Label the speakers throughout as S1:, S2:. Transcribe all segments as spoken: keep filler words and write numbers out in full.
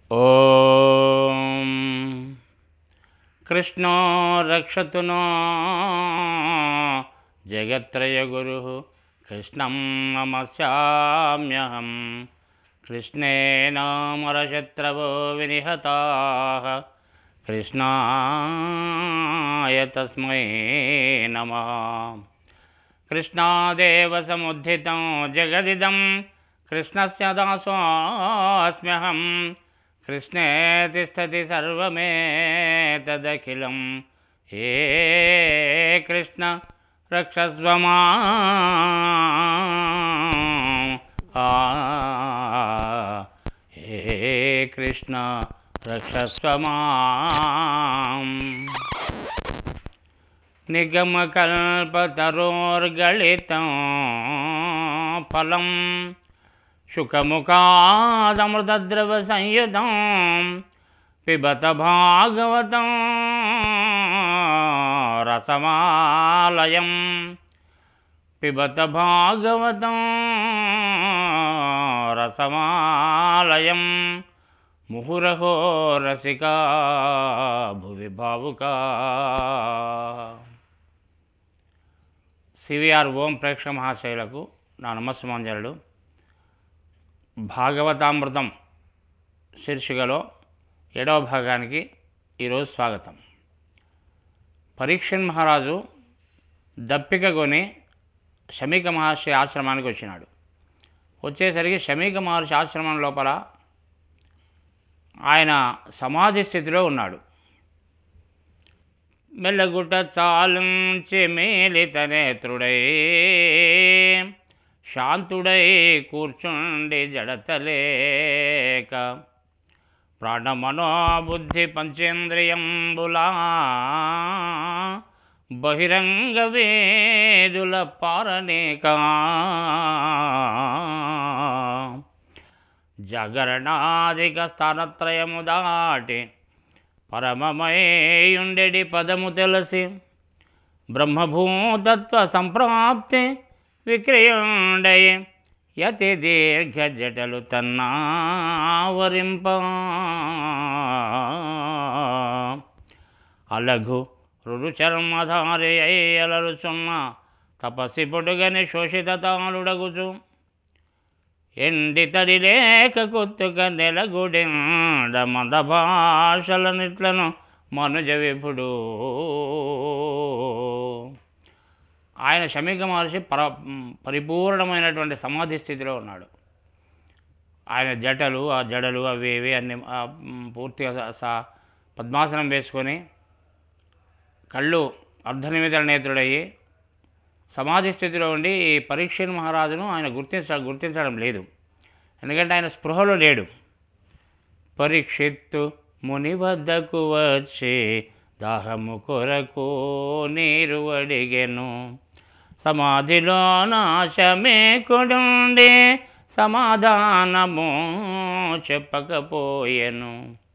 S1: ఓం కృష్ణో రక్షతు no జగత్రయగురుః కృష్ణం నమస్యామ్యహం. కృష్ణేన మరశత్రవో వినిహతాః కృష్ణాయ తస్మై నమః. కృష్ణాదేవ సముద్ధితం జగదిదం కృష్ణస్య దాసోऽస్మ్యహం. కృష్ణే తిష్టతి సర్వమేతదఖిలం. హే కృష్ణ రక్షస్వ మాం. హే కృష్ణ రక్షస్వ మాం. నిగమకల్పతరోర్గళితం ఫలం శుకముఖాదమృతద్రవ సంయుతం పిబత భాగవతం రసమాలయం. పిబత భాగవతం రసమాలయం. ముహురహో రసికా భువి భావుకా. సివిఆర్ ఓం ప్రేక్షక మహాశయులకు నా నమస్సుమాంజలుడు. భాగవతామృతం శీర్షికలో ఏడవ భాగానికి ఈరోజు స్వాగతం. పరీక్షణ్ మహారాజు దప్పిక కొని శమీక మహర్షి ఆశ్రమానికి వచ్చినాడు. వచ్చేసరికి శమీక మహర్షి ఆశ్రమం లోపల ఆయన సమాధి స్థితిలో ఉన్నాడు. మెల్లగుట్ట చాలుంచి మేలిత నేత్రుడై శాంతుడై కూర్చుండి జడతలేక ప్రాణమనోబుద్ధి పంచేంద్రియంబులా బహిరంగ వేదుల పారనేక జాగరణాధిక స్థానత్రయము దాటి పరమమయుండెడి పదము తెలిసి బ్రహ్మభూతత్వ సంప్రాప్తి విక్రయుండై యతి దీర్ఘ జటలు తన్నావరింప అలఘు రురుచర్మధారి అలరుచున్న తపసి పొడుగని శోషిత తాళుడగుచు ఎండి తడి లేక కొత్తుక నెలగుడిండ మద భాషల నిట్లను మనుజ విపుడు. ఆయన శమీక మహర్షి పర పరిపూర్ణమైనటువంటి సమాధి స్థితిలో ఉన్నాడు. ఆయన జటలు ఆ జడలు అవి ఇవి అన్ని పూర్తిగా సా పద్మాసనం వేసుకొని కళ్ళు అర్ధనిమిత నేత్రుడయ్యి సమాధి స్థితిలో ఉండి ఈ పరీక్షణ్ మహారాజును ఆయన గుర్తించ గుర్తించడం లేదు. ఎందుకంటే ఆయన స్పృహలో లేడు. పరీక్షిత్తు ముని వద్దకు వచ్చి దాహము కొరకు నీరు అడిగెను. సమాధిలో నాశమే కొడుండి సమాధానము చెప్పకపోయెను.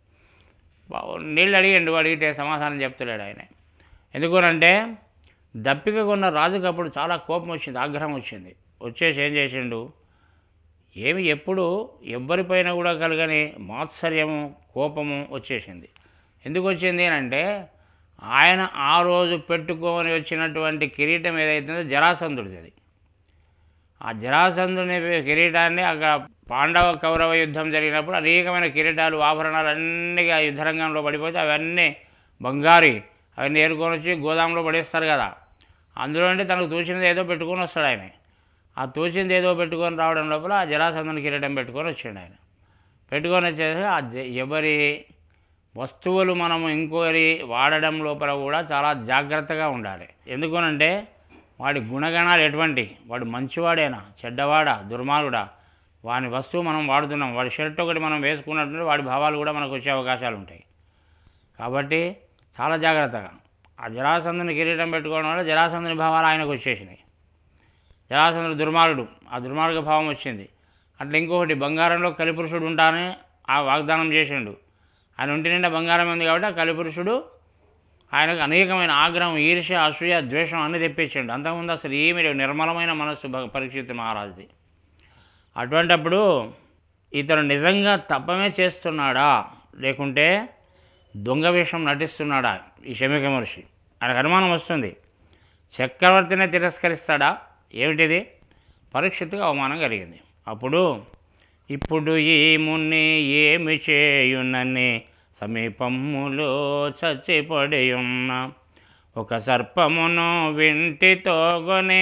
S1: నీళ్ళు అడిగండు, అడిగితే సమాధానం చెప్తలేడు ఆయన. ఎందుకనంటే దప్పిక కొన్న రాజుకు అప్పుడు చాలా కోపం వచ్చింది, ఆగ్రహం వచ్చింది. వచ్చేసి ఏం చేసిండు, ఏమి ఎప్పుడు ఎవ్వరిపైన కూడా కలగని మాత్సర్యము కోపము వచ్చేసింది. ఎందుకు వచ్చింది అని అంటే ఆయన ఆ రోజు పెట్టుకొని వచ్చినటువంటి కిరీటం ఏదైతుందో జరాసంధుడిది. అది ఆ జరాసంధుని కిరీటాన్ని అక్కడ పాండవ కౌరవ యుద్ధం జరిగినప్పుడు అనేకమైన కిరీటాలు ఆభరణాలు అన్నీ ఆ యుద్ధరంగంలో పడిపోతే అవన్నీ బంగారి అవన్నీ ఏరుకొని వచ్చి గోదాంలో పడేస్తారు కదా. అందులో అంటే తనకు తోచినది ఏదో పెట్టుకొని వస్తాడు ఆయన. ఆ తోచింది ఏదో పెట్టుకొని రావడం లోపల ఆ జరాసంధుని కిరీటం పెట్టుకొని వచ్చాడు ఆయన. పెట్టుకొని వచ్చేసి ఆ ఎవరి వస్తువులు మనము ఇంకోరి వాడడం లోపల కూడా చాలా జాగ్రత్తగా ఉండాలి. ఎందుకనంటే వాడి గుణగణాలు ఎటువంటి, వాడు మంచివాడేనా చెడ్డవాడా దుర్మార్గుడా, వాని వస్తువు మనం వాడుతున్నాం, వాడి షర్ట్ ఒకటి మనం వేసుకున్నట్టు వాడి భావాలు కూడా మనకు వచ్చే అవకాశాలు ఉంటాయి. కాబట్టి చాలా జాగ్రత్తగా ఆ జరాసంధుని కిరీటం పెట్టుకోవడం వల్ల జరాసంధుని భావాలు ఆయనకు వచ్చేసినాయి. జరాసంధుడు దుర్మార్గుడు, ఆ దుర్మార్గ భావం వచ్చింది. అట్లా ఇంకొకటి బంగారంలో కలిపురుషుడు ఉంటానే ఆ వాగ్దానం చేసిండు. ఆయన ఒంటి నిండా బంగారం ఉంది కాబట్టి ఆ కలిపురుషుడు ఆయనకు అనేకమైన ఆగ్రహం, ఈర్ష్య, అసూయ, ద్వేషం అన్నీ తెప్పించండు. అంతకుముందు అసలు ఏమి నిర్మలమైన మనస్సు పరీక్షిత్ మహారాజుది. అటువంటప్పుడు ఇతను నిజంగా తపమే చేస్తున్నాడా లేకుంటే దొంగ వేషం నటిస్తున్నాడా ఈ శమీక మహర్షి? ఆయనకు అనుమానం వస్తుంది. చక్రవర్తినే తిరస్కరిస్తాడా ఏమిటిది? పరీక్షిత్తుకు అవమానం కలిగింది. అప్పుడు ఇప్పుడు ఈ ముని ఏమి చేయునని సమీపములో చచ్చిపడి ఉన్న ఒక సర్పమును వింటితోగొనే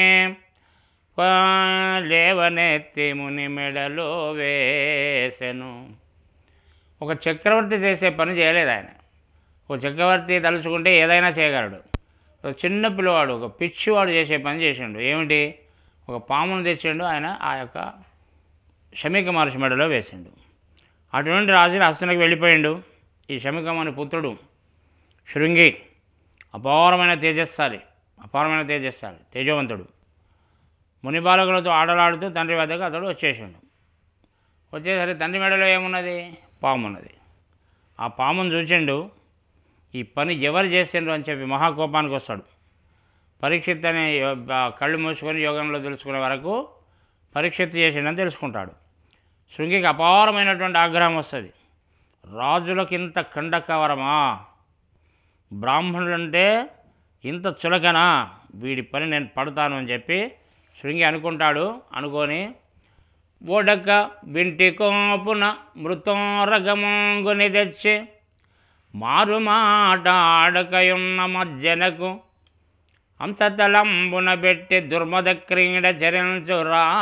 S1: లేవనెత్తి ముని మెడలో వేసెను. ఒక చక్రవర్తి చేసే పని చేయలేదు ఆయన. ఒక చక్రవర్తి తలుచుకుంటే ఏదైనా చేయగలడు. ఒక చిన్న పిల్లవాడు, ఒక పిచ్చివాడు చేసే పని చేసిండు. ఏమిటి? ఒక పామును తెచ్చిండు ఆయన, ఆ యొక్క శమీక మహర్షి మెడలో వేసిండు. అటువంటి రాజుని హస్తునికి వెళ్ళిపోయిండు. ఈ శమీకమని పుత్రుడు శృంగి అపారమైన తేజస్సాలి అపారమైన తేజస్సాలి తేజవంతుడు. ముని బాలకులతో ఆడలాడుతూ తండ్రి వద్దకు అతడు వచ్చేసిండు. వచ్చేసరికి తండ్రి మెడలో ఏమున్నది? పాము ఉన్నది. ఆ పామును చూసిండు. ఈ పని ఎవరు చేసిండ్రు అని చెప్పి మహాకోపానికి వస్తాడు. పరీక్షిత్ అనే కళ్ళు మూసుకొని యోగంలో తెలుసుకునే వరకు పరీక్షిత్ చేసిండని తెలుసుకుంటాడు. శృంగికి అపారమైనటువంటి ఆగ్రహం వస్తుంది. రాజులకు ఇంత ఖండకవరమా? బ్రాహ్మణులంటే ఇంత చులకనా? వీడి పని నేను పడతాను అని చెప్పి శృంగి అనుకుంటాడు. అనుకొని ఓడక వింటి కోపున మృతోరగమంగుని తెచ్చి మారు మాట ఆడకయున్న మధ్యనకు అంశతలంబున పెట్టి దుర్మద క్రీడ చరించు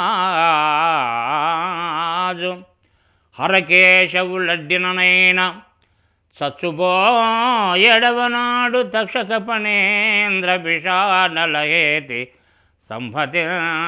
S1: రాజు హరకేశవులడ్డిననైనా చచ్చుబోయెడవనాడు తక్షక పణేంద్ర విషానలయేతి సంహతి.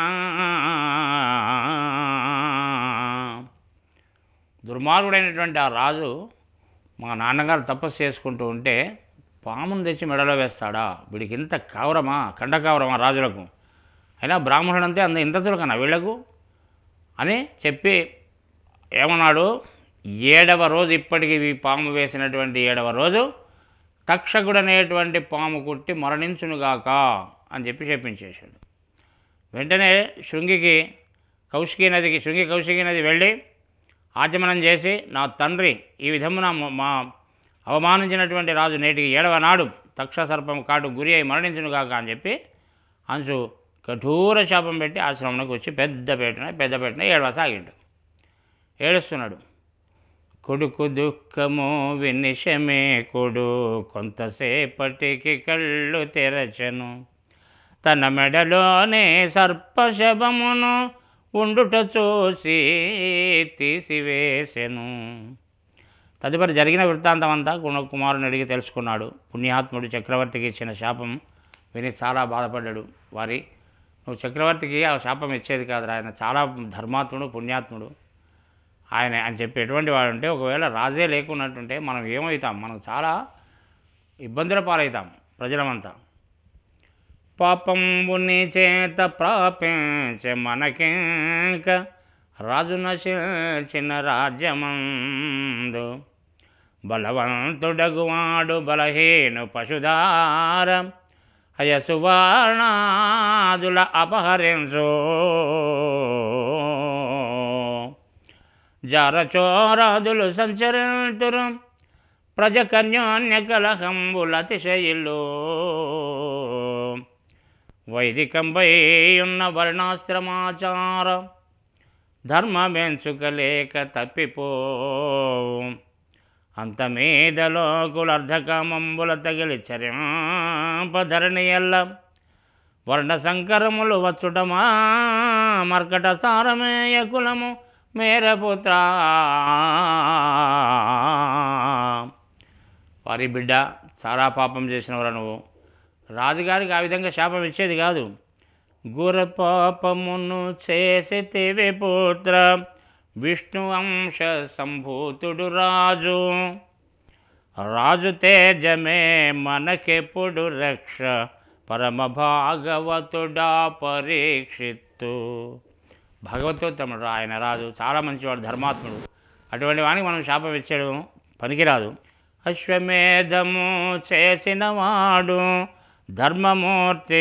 S1: దుర్మార్గుడైనటువంటి ఆ రాజు మా నాన్నగారు తపస్సు చేసుకుంటూ ఉంటే పామును తెచ్చి మెడలో వేస్తాడా? వీడికి ఇంత కౌరమా, ఖండకౌరమా రాజులకు? అయినా బ్రాహ్మణుడంతే అంత ఇంత చులకనా వీళ్లకు అని చెప్పి ఏమన్నాడు? ఏడవ రోజు, ఇప్పటికీ ఈ పాము వేసినటువంటి ఏడవ రోజు తక్షకుడు అనేటువంటి పాము కుట్టి మరణించునుగాక అని చెప్పి చెప్పించేశాడు. వెంటనే శృంగికి కౌశికీ నదికి శృంగి కౌశికీ నది వెళ్ళి ఆచమనం చేసి, నా తండ్రి ఈ విధమున మా అవమానించినటువంటి రాజు నేటికి ఏడవ నాడు తక్ష సర్పం కాటు గురి అయి మరణించునుగాక అని చెప్పి అంచు కఠోర శాపం పెట్టి ఆశ్రమంలోకి వచ్చి పెద్ద పెట్టిన పెద్ద పెట్టిన ఏడవ సాగిండు. ఏడుస్తున్నాడు. కొడుకు దుఃఖము వినిశమే కొడు కొంతసేపటికి కళ్ళు తెరచను తన మెడలోనే సర్పశవమును ఉండుట చూసి తీసివేసెను. తదుపరి జరిగిన వృత్తాంతం అంతా కుమారుని అడిగి తెలుసుకున్నాడు. పుణ్యాత్ముడు చక్రవర్తికి ఇచ్చిన శాపం విని చాలా బాధపడ్డాడు. వారి నువ్వు చక్రవర్తికి ఆ శాపం ఇచ్చేది కాదురా, ఆయన చాలా ధర్మాత్ముడు పుణ్యాత్ముడు ఆయన అని చెప్పి ఎటువంటి వాడు ఉంటే, ఒకవేళ రాజే లేకున్నట్టుంటే మనం ఏమవుతాం? మనం చాలా ఇబ్బందుల పాలవుతాం ప్రజలమంతా. పాపంబు నీ చేత ప్రాపించ మనకింక రాజు నశించిన రాజ్యమందు బలవంతుడగువాడు బలహీను పశుధార అయసువర్ణాదుల అపహరించు జారచోరాదులు సంచరింతురు ప్రజకన్యోన్య కలహంబులతిశయిల్లు వైదికంపై ఉన్న వర్ణాశ్రమాచార ధర్మమెంచుకలేక తప్పిపో అంతమీదలో కులర్ధకామంబుల తగిలి చరింపధరణియల్ల వర్ణ సంకరములు వచ్చుటమా మర్కట సారమేయ కులము మేరపుత్ర. వారి బిడ్డ చాలా పాపం చేసినవరా నువ్వు. రాజుగారికి ఆ విధంగా శాపం ఇచ్చేది కాదు. గుర పాపమును చేసితివి పుత్ర విష్ణు అంశ సంభూతుడు రాజు రాజు తేజమే మనకెప్పుడు రక్ష పరమ భాగవతుడా పరీక్షిత్తు. భగవతోత్తముడు ఆయన రాజు, చాలా మంచివాడు, ధర్మాత్ముడు. అటువంటి వానికి మనం శాపం ఇచ్చేయడం పనికిరాదు. అశ్వమేధము చేసినవాడు ధర్మమూర్తి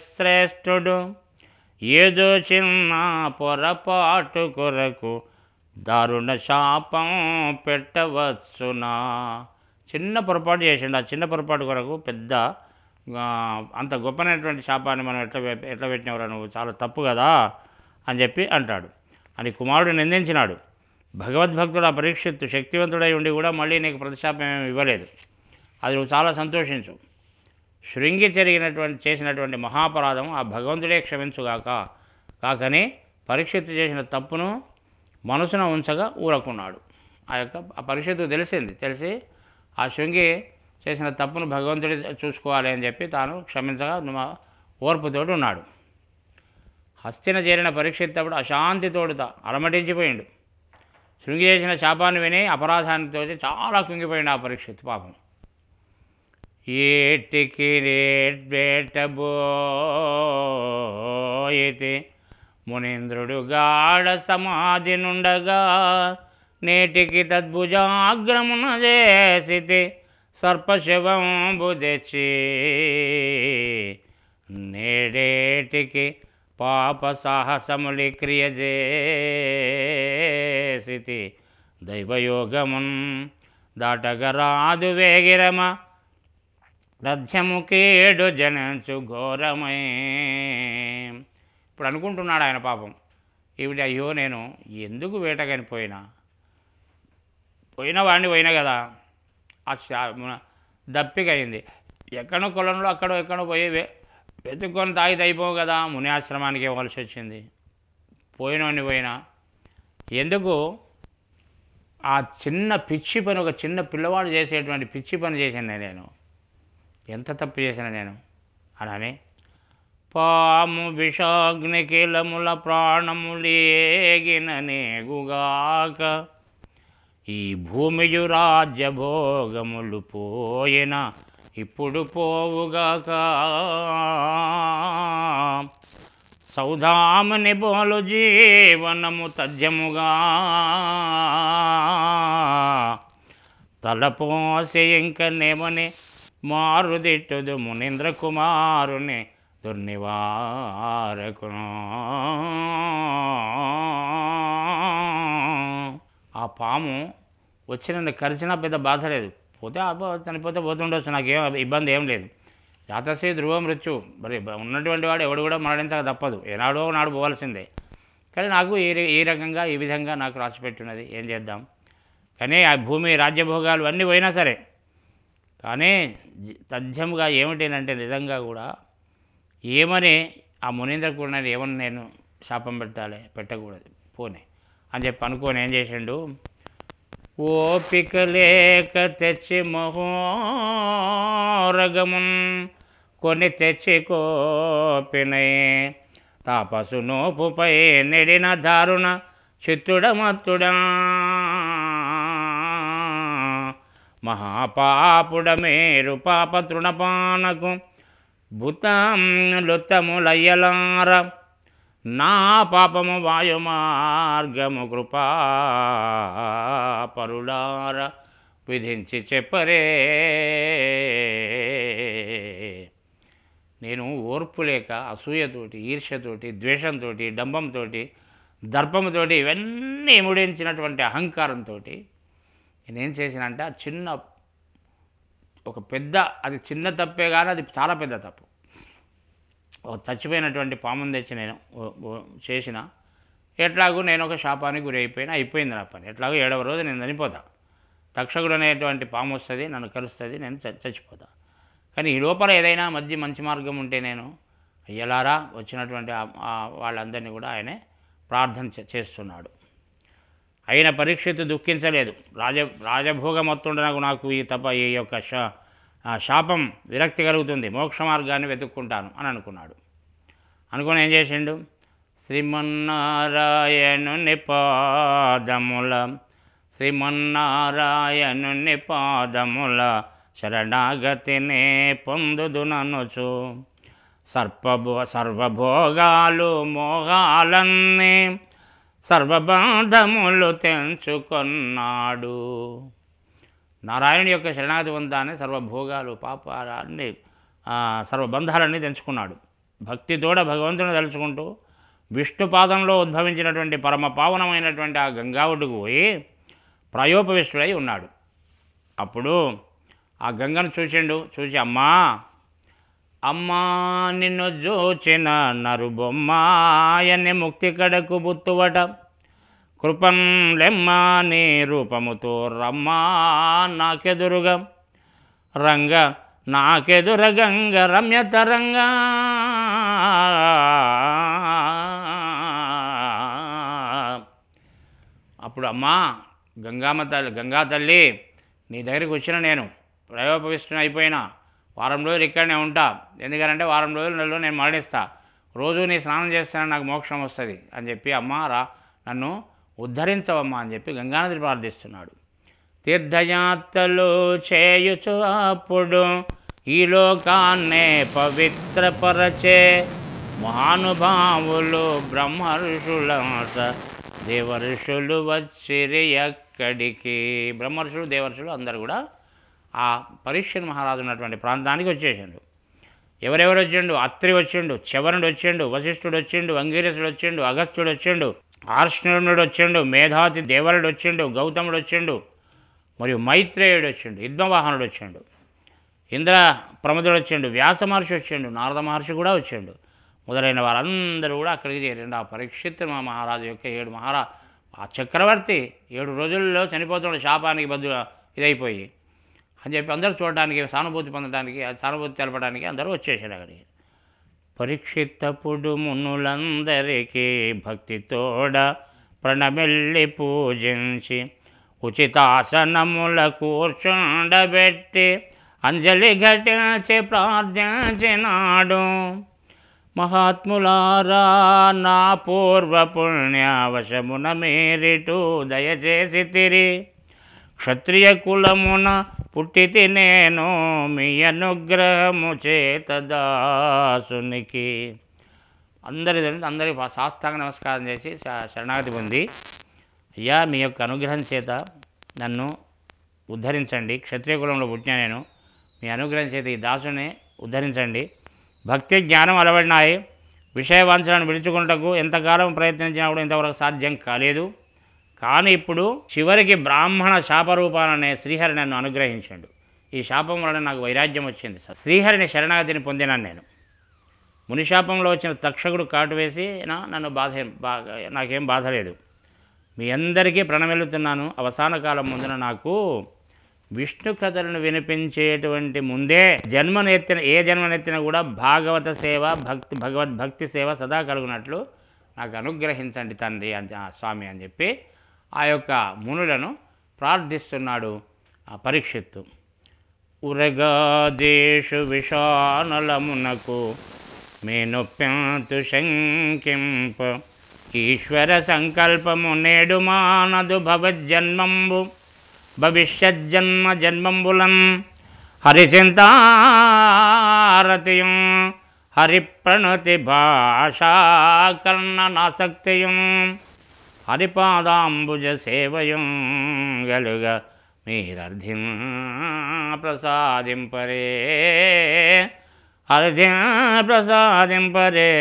S1: రాజశ్రేష్ఠుడు ఏదో చిన్న పొరపాటు కొరకు దారుణ శాపం పెట్టవచ్చునా. చిన్న పొరపాటు చేసిండు. ఆ చిన్న పొరపాటు కొరకు పెద్ద అంత గొప్పనైనటువంటి శాపాన్ని మనం ఎట్లా ఎట్లా పెట్టినవరా నువ్వు, చాలా తప్పు కదా అని చెప్పి అంటాడు. అని కుమారుడు నిందించినాడు. భగవద్భక్తుడు ఆ పరీక్షిత్తు శక్తివంతుడై ఉండి కూడా మళ్ళీ నీకు ప్రతిశాపం ఏమి ఇవ్వలేదు. అది నువ్వు చాలా సంతోషించు. శృంగి జరిగినటువంటి చేసినటువంటి మహాపరాధం ఆ భగవంతుడే క్షమించుగాక కాకని పరీక్షిత్తు చేసిన తప్పును మనసున ఉంచగా ఊరకున్నాడు. ఆ యొక్క ఆ పరీక్షిత్తు తెలిసింది. తెలిసి ఆ శృంగి చేసిన తప్పును భగవంతుడే చూసుకోవాలి అని చెప్పి తాను క్షమించగా ఓర్పుతోటి ఉన్నాడు. హస్తిన చేరిన పరీక్షిత్తప్పుడు అశాంతితోడుతా అలమటించిపోయిండు. శృంగి చేసిన శాపాన్ని విని అపరాధానితో చాలా కుంగిపోయిండు ఆ పరీక్షిత్తు పాపం. ఏటికి రేట్బేటబోయితే మునీంద్రుడు గాఢ సమాధి నుండగా నేటికి తద్భుజాగ్రమున చేసితే సర్పశవంబు తెచ్చి నేడేటికి పాప సాహసములి క్రియ చేసితి దైవయోగమున్ దాటగరాదు వేగిరమ రథ్యముకేడు జనంచు ఘోరమై. ఇప్పుడు అనుకుంటున్నాడు ఆయన పాపం, ఈవిడ అయ్యో నేను ఎందుకు వేటగాని పోయినా పోయిన వాడిని పోయినా కదా, ఆ దప్పిక అయింది. ఎక్కడో కొలంలో అక్కడో ఎక్కడో పోయి వెతుక్కొని తాగితే అయిపోవు కదా, ముని ఆశ్రమానికి ఇవ్వాల్సి వచ్చింది. పోయినోని పోయినా ఎందుకు ఆ చిన్న పిచ్చి పని, ఒక చిన్న పిల్లవాడు చేసేటువంటి పిచ్చి పని చేశాను నేను, ఎంత తప్పు చేశాను నేను అనని. పాము విషాగ్ని కీలముల ప్రాణములేగిన నేగుగాక ఈ భూమియు రాజ్యభోగములు పోయిన ఇప్పుడు పోవుగాక. సౌధామని బోలు జీవనము తథ్యముగా తలపోసి ఇంక నేమని మారుదిట్టుదు మునీంద్ర కుమారుని దుర్నివారకును. ఆ పాము వచ్చి నన్ను కరిచినా పెద్ద బాధ లేదు, పోతే చనిపోతే పోతుండొచ్చు, నాకేం ఇబ్బంది ఏం లేదు. జాతశ్రీ ధ్రువ మృత్యు, మరి ఉన్నటువంటి వాడు ఎవడు కూడా మరణించక తప్పదు, ఏనాడో నాడు పోవాల్సిందే. కానీ నాకు ఈ ఈ రకంగా ఈ విధంగా నాకు రాసిపెట్టున్నది, ఏం చేద్దాం. కానీ ఆ భూమి రాజ్యభోగాలు అన్నీ పోయినా సరే, కానీ తథ్యంగా ఏమిటంటే నిజంగా కూడా ఏమని ఆ మునీంద్ర కూడా ఏమని నేను శాపం పెట్టాలి, పెట్టకూడదు పోనీ అని చెప్పి అనుకోని ఏం చేసిండు, ఓపిక లేక తెచ్చి మహోరగమున్ కొని తెచ్చి కోపినై తాపసు నోపుపై నెడిన దారుణ చిత్తుడమత్తుడా మహాపాపుడ మేరు పాప తృణపానకు భూతం లుత్తములయ్యలార నా పాపము వాయు మార్గము కృపా పరులార విధించి చెప్పరే. నేను ఓర్పు లేక అసూయతోటి ఈర్ష్యతోటి ద్వేషంతో డంబంతో దర్పముతో ఇవన్నీ ముడించినటువంటి అహంకారంతో నేనేం చేసినంటే ఆ చిన్న ఒక పెద్ద, అది చిన్న తప్పే కానీ అది చాలా పెద్ద తప్పు. ఒక చచ్చిపోయినటువంటి పాముని తెచ్చి నేను చేసిన, ఎట్లాగూ నేను ఒక శాపానికి గురి అయిపోయినా అయిపోయింది నా పని. ఎట్లాగో ఏడవ రోజు నేను చనిపోతా, తక్షకుడు అనేటువంటి పాము వస్తుంది నన్ను కలుస్తుంది, నేను చచ్చిపోతా. కానీ ఈ లోపల ఏదైనా మధ్య మంచి మార్గం ఉంటే నేను అయ్యలారా వచ్చినటువంటి వాళ్ళందరినీ కూడా ఆయనే ప్రార్థన చేస్తున్నాడు. అయిన పరీక్షిత్తు దుఃఖించలేదు. రాజ రాజభోగం మొత్తుండనకు నాకు ఈ తప ఈ యొక్క శా శాపం విరక్తి కలుగుతుంది, మోక్ష మార్గాన్ని వెతుక్కుంటాను అని అనుకున్నాడు. అనుకుని ఏం చేసిండు, శ్రీమన్నారాయణుని పాదముల శ్రీమన్నారాయణుని పాదముల శరణాగతినే పొందుదుననుచు సర్పభో సర్వభోగాలు మోహాలన్నీ సర్వబంధములు తెంచుకొన్నాడు. నారాయణుని యొక్క శరణాగతి పొందాన్ని సర్వభోగాలు పాపాలన్నీ సర్వబంధాలన్నీ తెంచుకున్నాడు. భక్తితోడ భగవంతుని తలుచుకుంటూ విష్ణుపాదంలో ఉద్భవించినటువంటి పరమ పావనమైనటువంటి ఆ గంగా ఒడ్డుకు పోయి ప్రాయోపవిష్టుడై ఉన్నాడు. అప్పుడు ఆ గంగను చూసిండు. చూసి అమ్మా అమ్మా నిన్ను జోచిన నరు బొమ్మాయని ముక్తి కడకు బుత్తువట కృపం లెమ్మా నీ రూపముతో రమ్మా నాకెదురుగా రంగ నాకెదుర గంగ రమ్యతరంగా అప్పుడు అమ్మా గంగామ తల్లి గంగా తల్లి నీ దగ్గరికి వచ్చిన నేను ప్రయోపవిష్టుని అయిపోయినా వారం రోజులు ఇక్కడనే ఉంటా. ఎందుకంటే వారం రోజుల నెలలో నేను మరణిస్తా. రోజు నీ స్నానం చేస్తాను, నాకు మోక్షం వస్తుంది అని చెప్పి అమ్మ రా నన్ను ఉద్ధరించవమ్మా అని చెప్పి గంగానది ప్రార్థిస్తున్నాడు. తీర్థయాత్రలు చేయుచు అప్పుడు ఈ లోకాన్నే పవిత్రపరచే మహానుభావులు బ్రహ్మర్షులంత దేవర్షులు వచ్చిరి ఎక్కడికి. బ్రహ్మర్షులు దేవర్షులు అందరూ కూడా ఆ పరీక్షణ్ మహారాజు ఉన్నటువంటి ప్రాంతానికి వచ్చేసిండు. ఎవరెవరు వచ్చిండు? అత్రి వచ్చిండు, చవనుడు వచ్చిండు, వశిష్ఠుడు వచ్చిండు, అంగీరసుడు వచ్చిండు, అగస్త్యుడు వచ్చిండు, ఆర్ష్ణుడు వచ్చిండు, మేధాతి దేవరుడు వచ్చిండు, గౌతముడు వచ్చిండు, మరియు మైత్రేయుడు వచ్చిండు, యుద్మవాహనుడు వచ్చిండు, ఇంద్ర ప్రమదుడు వచ్చిండు, వ్యాస మహర్షి వచ్చిండు, నారద మహర్షి కూడా వచ్చిండు. మొదలైన వారందరూ కూడా అక్కడికి చేరిండు. ఆ పరీక్షిత్ మహారాజు యొక్క ఏడు మహారా ఆ చక్రవర్తి ఏడు రోజుల్లో చనిపోతున్నాడు శాపానికి బద్దు ఇదైపోయి అని చెప్పి అందరూ చూడడానికి, సానుభూతి పొందడానికి, సానుభూతి తెలపడానికి అందరూ వచ్చేసాడు అక్కడికి. పరీక్షిత్తప్పుడు మునులందరికీ భక్తితోడ ప్రణమెల్లి పూజించి ఉచితాసనముల కూర్చుండబెట్టి అంజలి ఘటించి ప్రార్థించినాడు. మహాత్ములారా నా పూర్వ పుణ్యావశమున మీరిటూ దయచేసి తిరి క్షత్రియ కులమున పుట్టితి నేను మీ అనుగ్రహము చేత దాసునికి. అందరి అందరి సాష్టాంగ నమస్కారం చేసి శరణాగతి పొంది అయ్యా మీ యొక్క అనుగ్రహం చేత నన్ను ఉద్ధరించండి. క్షత్రియ కులంలో పుట్టిన నేను మీ అనుగ్రహం చేత ఈ దాసుని ఉద్ధరించండి. భక్తి జ్ఞానం అలవడినాయి. విషయవాంఛలను విడుచుకుంటకు ఎంతకాలం ప్రయత్నించినా కూడా ఇంతవరకు సాధ్యం కాలేదు. కానీ ఇప్పుడు చివరికి బ్రాహ్మణ శాపరూపాలనే శ్రీహరి నన్ను అనుగ్రహించాడు. ఈ శాపం వలన నాకు వైరాగ్యం వచ్చింది. శ్రీహరిని శరణాగతిని పొందినాను నేను. మునిశాపంలో వచ్చిన తక్షకుడు కాటు వేసి నా నన్ను బాధ బాగా నాకేం బాధ లేదు. మీ అందరికీ ప్రణమిల్లుతున్నాను. అవసాన కాలం ముందున నాకు విష్ణు కథలను వినిపించేటువంటి ముందే జన్మనెత్తిన ఏ జన్మనెత్తిన కూడా భాగవత సేవ భక్తి భగవద్భక్తి సేవ సదా కలుగునట్లు నాకు అనుగ్రహించండి తండ్రి అని స్వామి అని చెప్పి ఆ యొక్క మునులను ప్రార్థిస్తున్నాడు ఆ పరీక్షిత్తు. ఉరగాదేశు విషానలమునకు మేనొప్పెంతు శంకింప ఈశ్వర సంకల్పము నేడు మానదు భవజ్జన్మంబు భవిష్యజ్జన్మ జన్మంబులం హరిచింతారతియం హరిప్రణతి భాషాకర్ణనాసక్తియం హరిపాదాంబుజ సేవయం గలుగ మీరర్ధిం ప్రసాదింపరే అర్ధిం ప్రసాదింపరే.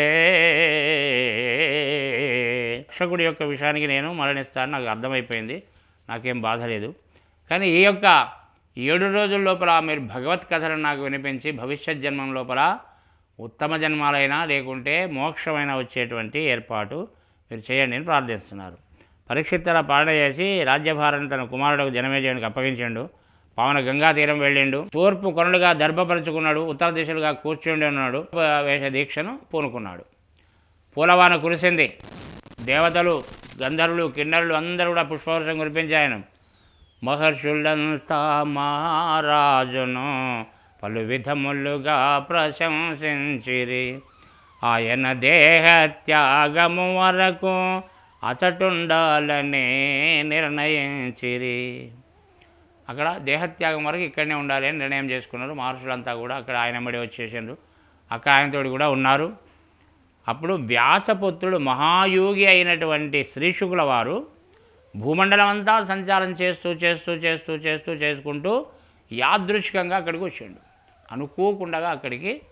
S1: రక్షకుడి యొక్క విషయానికి నేను మరణిస్తాను, నాకు అర్థమైపోయింది, నాకేం బాధ లేదు. కానీ ఈ యొక్క ఏడు రోజుల లోపల మీరు భగవత్ కథలను నాకు వినిపించి భవిష్యత్ జన్మం లోపల ఉత్తమ జన్మాలైనా లేకుంటే మోక్షమైనా వచ్చేటువంటి ఏర్పాటు మీరు చేయండి అని ప్రార్థిస్తున్నారు. పరీక్షిత్తర పాలన చేసి రాజ్యభారాన్ని తన కుమారుడు జనమేజయునికి అప్పగించాడు. పవన గంగా తీరం వెళ్ళిండు. తూర్పు కొనులుగా దర్భపరుచుకున్నాడు. ఉత్తర దిశలుగా కూర్చుండి ఉన్నాడు. వేష దీక్షను పూనుకున్నాడు. పూలవాన కురిసింది. దేవతలు గంధర్వులు కిన్నరులు అందరూ కూడా పుష్పవర్షం కురిపించాయను. మహర్షులంతా మహారాజును పలు విధములుగా ప్రశంసించిరి. ఆయన దేహత్యాగము వరకు అచటుండాలని నిర్ణయించిరి. అక్కడ దేహత్యాగం వరకు ఇక్కడనే ఉండాలి అని నిర్ణయం చేసుకున్నారు. మహర్షులంతా కూడా అక్కడ ఆయన మడి వచ్చేసారు. అక్కడ ఆయనతోటి కూడా ఉన్నారు. అప్పుడు వ్యాసపుత్రుడు మహాయోగి అయినటువంటి శ్రీశుకుల వారు భూమండలం అంతా సంచారం చేస్తూ చేస్తూ చేస్తూ చేస్తూ చేసుకుంటూ యాదృచ్ఛికంగా అక్కడికి వచ్చాడు. అనుకోకుండా అక్కడికి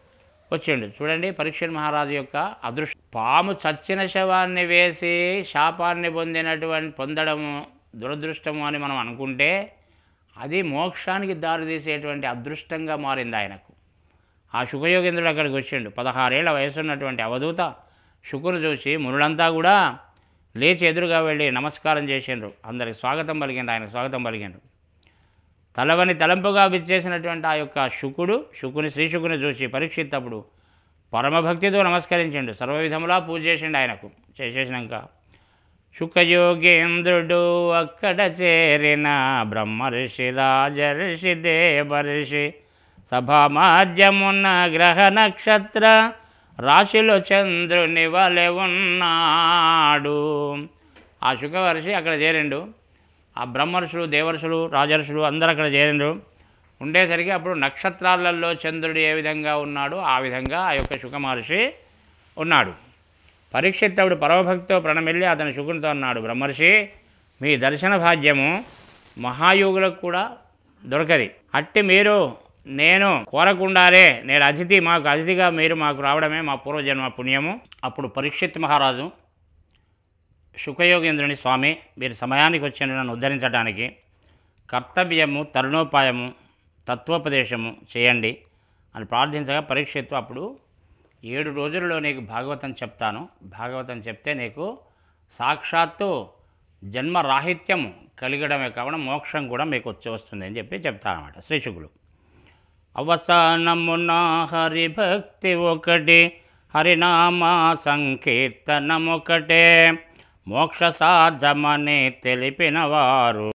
S1: వచ్చిండు. చూడండి పరీక్షిత్ మహారాజు యొక్క అదృష్టం. పాము చచ్చిన శవాన్ని వేసి శాపాన్ని పొందినటువంటి పొందడము దురదృష్టము అని మనం అనుకుంటే అది మోక్షానికి దారితీసేటువంటి అదృష్టంగా మారింది ఆయనకు. ఆ శుకయోగేంద్రుడు అక్కడికి వచ్చిండు. పదహారేళ్ల వయసు ఉన్నటువంటి అవధూత శుకును చూసి మునులంతా కూడా లేచి ఎదురుగా వెళ్ళి నమస్కారం చేసిండ్రు. అందరికి స్వాగతం పలికిండ్రు, ఆయనకు స్వాగతం పలికిండ్రు. తలవని తలంపుగా విచ్చేసినటువంటి ఆ యొక్క శుకుడు శుకుని శ్రీ శుకుని చూసి పరీక్షిత్తప్పుడు పరమభక్తితో నమస్కరించిండు. సర్వవిధములా పూజ చేసిండు ఆయనకు. చేసేసినాక శుకయోగేంద్రుడు అక్కడ చేరిన బ్రహ్మర్షి రాజర్షి దేవర్షి సభామాధ్యమున్న గ్రహ నక్షత్ర రాశిలో చంద్రుని వలె ఉన్నాడు. ఆ శుకవర్షి అక్కడ చేరిండు. ఆ బ్రహ్మర్షులు దేవర్షులు రాజర్షులు అందరూ అక్కడ చేరిండ్రు. ఉండేసరికి అప్పుడు నక్షత్రాలలో చంద్రుడు ఏ విధంగా ఉన్నాడో ఆ విధంగా ఆ యొక్క శుక మహర్షి ఉన్నాడు. పరీక్షిత్తవుడు పరమభక్తితో ప్రణమిల్లి అతని శుకునితో అన్నాడు, బ్రహ్మర్షి మీ దర్శన భాగ్యము మహాయోగులకు కూడా దొరకది. అట్టి మీరు నేను కోరకుండారే నేను అతిథి మాకు అతిథిగా మీరు మాకు రావడమే మా పూర్వజన్మ పుణ్యము. అప్పుడు పరీక్షిత్ మహారాజు శుకయోగేంద్రుని, స్వామి మీరు సమయానికి వచ్చిన నన్ను ఉద్ధరించడానికి కర్తవ్యము తరుణోపాయము తత్వోపదేశము చేయండి అని ప్రార్థించగా పరీక్షిత్తు అప్పుడు ఏడు రోజులలో నీకు భాగవతం చెప్తాను, భాగవతం చెప్తే నీకు సాక్షాత్తు జన్మరాహిత్యము కలిగడమే కాకుండా మోక్షం కూడా మీకు వచ్చి వస్తుంది అని చెప్పి చెప్తానమాట శ్రీశుకులు. అవసానమున హరిభక్తి ఒకటి హరినామా సంకీర్తనమొకటే మోక్ష సాధమని తెలిపినవారు